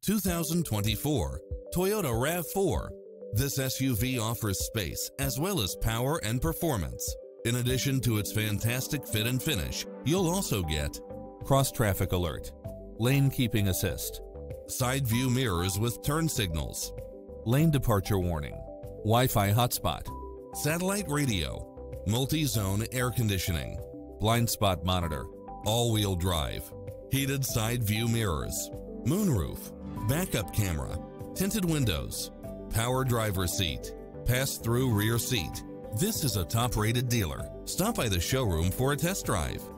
2024 Toyota RAV4. This SUV offers space as well as power and performance. In addition to its fantastic fit and finish, you'll also get cross-traffic alert, lane keeping assist, side view mirrors with turn signals, lane departure warning, Wi-Fi hotspot, satellite radio, multi-zone air conditioning, blind spot monitor, all-wheel drive, heated side view mirrors, moonroof, backup camera, tinted windows, power driver seat, pass-through rear seat. This is a top-rated dealer. Stop by the showroom for a test drive.